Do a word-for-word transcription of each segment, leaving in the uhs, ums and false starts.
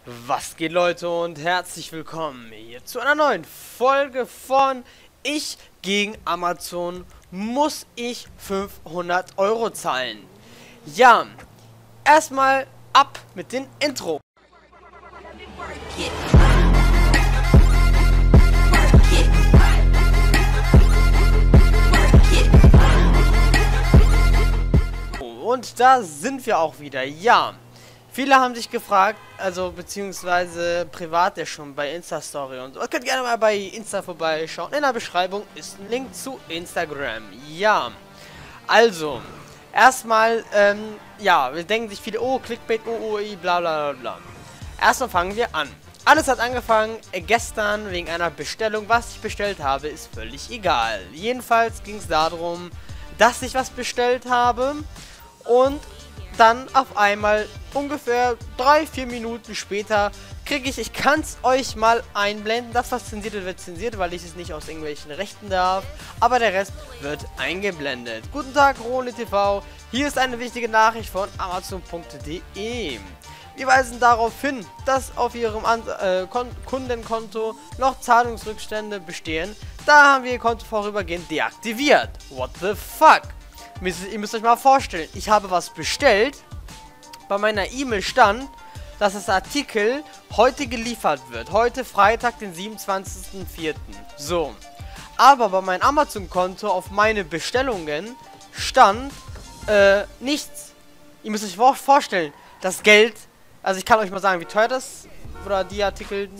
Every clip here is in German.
Was geht, Leute, und herzlich willkommen hier zu einer neuen Folge von Ich gegen Amazon muss ich fünfhundert Euro zahlen. Ja, erstmal ab mit dem Intro. Und da sind wir auch wieder, ja. Viele haben sich gefragt, also beziehungsweise privat ja schon bei Insta-Story und so. Ihr könnt gerne mal bei Insta vorbeischauen. In der Beschreibung ist ein Link zu Instagram. Ja, also, erstmal, ähm, ja, wir denken sich viele, oh, Clickbait, oh, oh, bla bla bla bla. Erstmal fangen wir an. Alles hat angefangen äh, gestern wegen einer Bestellung. Was ich bestellt habe, ist völlig egal. Jedenfalls ging es darum, dass ich was bestellt habe und dann auf einmal ungefähr drei, vier Minuten später kriege ich, ich kann es euch mal einblenden, das was zensiert wird, wird zensiert, weil ich es nicht aus irgendwelchen Rechten darf, aber der Rest wird eingeblendet. Guten Tag, Rone T V, hier ist eine wichtige Nachricht von Amazon punkt de. Wir weisen darauf hin, dass auf ihrem An äh, Kundenkonto noch Zahlungsrückstände bestehen, da haben wir ihr Konto vorübergehend deaktiviert. What the fuck? Ihr müsst euch mal vorstellen, ich habe was bestellt, bei meiner E-Mail stand, dass das Artikel heute geliefert wird. Heute Freitag, den siebenundzwanzigsten vierten So. Aber bei meinem Amazon-Konto auf meine Bestellungen stand äh, nichts. Ihr müsst euch vorstellen, das Geld, also ich kann euch mal sagen, wie teuer das, oder die Artikel,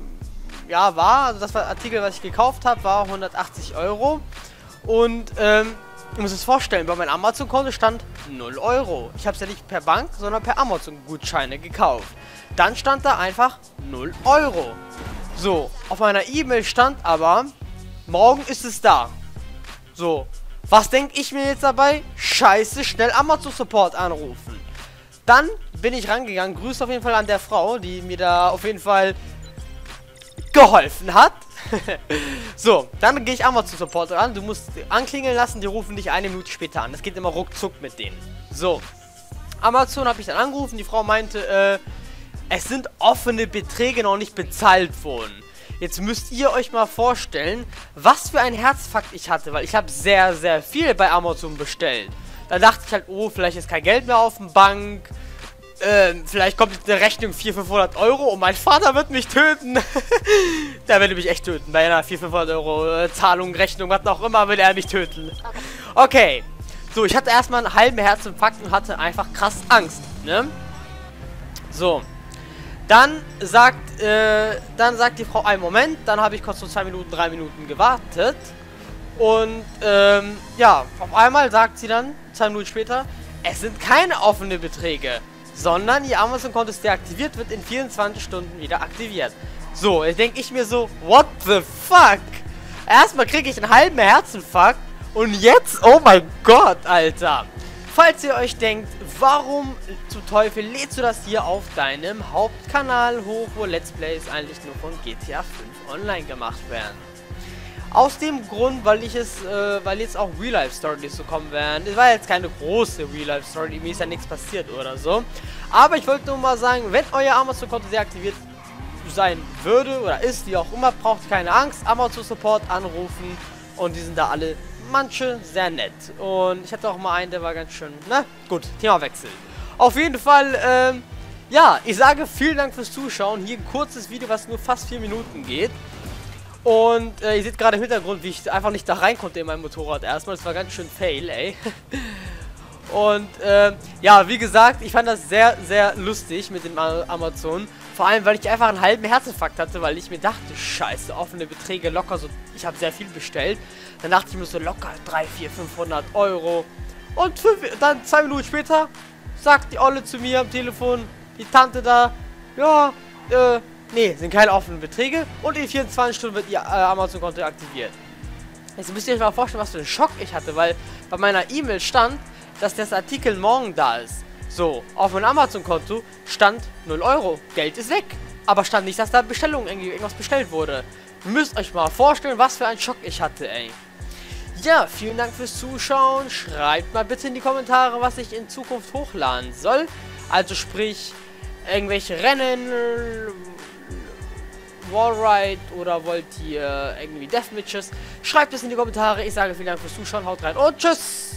ja, war. Also das war Artikel, was ich gekauft habe, war hundertachtzig Euro. Und, ähm, ihr müsst es vorstellen, bei meinem Amazon-Konto stand null Euro. Ich habe es ja nicht per Bank, sondern per Amazon-Gutscheine gekauft. Dann stand da einfach null Euro. So, auf meiner E-Mail stand aber, morgen ist es da. So, was denke ich mir jetzt dabei? Scheiße, schnell Amazon-Support anrufen. Dann bin ich rangegangen, Grüße auf jeden Fall an der Frau, die mir da auf jeden Fall geholfen hat. So, dann gehe ich Amazon Support ran. Du musst anklingeln lassen, die rufen dich eine Minute später an. Das geht immer ruckzuck mit denen. So, Amazon habe ich dann angerufen. Die Frau meinte, äh, es sind offene Beträge noch nicht bezahlt worden. Jetzt müsst ihr euch mal vorstellen, was für ein Herzfakt ich hatte, weil ich habe sehr, sehr viel bei Amazon bestellt. Da dachte ich halt, oh, vielleicht ist kein Geld mehr auf der Bank. Ähm, vielleicht kommt eine Rechnung vierhundert, fünfhundert Euro und mein Vater wird mich töten. Der würde mich echt töten. Bei einer vierhundert, fünfhundert Euro äh, Zahlung, Rechnung, was auch immer, will er mich töten. Okay. So, ich hatte erstmal einen halben Herzinfarkt und hatte einfach krass Angst, ne? So. Dann sagt, äh, dann sagt die Frau, einen Moment. Dann habe ich kurz so zwei Minuten, drei Minuten gewartet. Und, ähm, ja, auf einmal sagt sie dann, zwei Minuten später, es sind keine offenen Beträge, sondern ihr Amazon-Konto ist deaktiviert, wird in vierundzwanzig Stunden wieder aktiviert. So, jetzt denke ich mir so, what the fuck? Erstmal kriege ich einen halben Herzinfarkt und jetzt, oh mein Gott, Alter. Falls ihr euch denkt, warum zum Teufel lädst du das hier auf deinem Hauptkanal hoch, wo Let's Plays eigentlich nur von G T A fünf online gemacht werden? Aus dem Grund, weil ich es, äh, weil jetzt auch Real-Life-Stories so kommen werden. Es war jetzt keine große Real-Life-Story, mir ist ja nichts passiert oder so. Aber ich wollte nur mal sagen, wenn euer Amazon-Konto deaktiviert sein würde oder ist, wie auch immer, braucht keine Angst. Amazon-Support anrufen und die sind da alle, manche, sehr nett. Und ich hatte auch mal einen, der war ganz schön, na gut, Themawechsel. Auf jeden Fall, ähm, ja, ich sage vielen Dank fürs Zuschauen. Hier ein kurzes Video, was nur fast vier Minuten geht. Und äh, ihr seht gerade im Hintergrund, wie ich einfach nicht da rein konnte in mein Motorrad erstmal. Das war ganz schön fail, ey. Und äh, ja, wie gesagt, ich fand das sehr, sehr lustig mit dem Amazon. Vor allem, weil ich einfach einen halben Herzinfarkt hatte, weil ich mir dachte, scheiße, offene Beträge locker so. Ich habe sehr viel bestellt. Dann dachte ich mir so locker dreihundert, vierhundert, fünfhundert Euro. Und fünf, dann zwei Minuten später sagt die Olle zu mir am Telefon, die Tante da, ja, äh, nee, sind keine offenen Beträge und in vierundzwanzig Stunden wird ihr äh, Amazon-Konto aktiviert. Jetzt müsst ihr euch mal vorstellen, was für einen Schock ich hatte, weil bei meiner E-Mail stand, dass das Artikel morgen da ist. So, auf meinem Amazon-Konto stand null Euro. Geld ist weg. Aber stand nicht, dass da Bestellung, irgendwie irgendwas bestellt wurde. Ihr müsst euch mal vorstellen, was für einen Schock ich hatte, ey. Ja, vielen Dank fürs Zuschauen. Schreibt mal bitte in die Kommentare, was ich in Zukunft hochladen soll. Also sprich, irgendwelche Rennen, Wallride oder wollt ihr irgendwie Deathmatches? Schreibt es in die Kommentare. Ich sage vielen Dank fürs Zuschauen, haut rein und tschüss!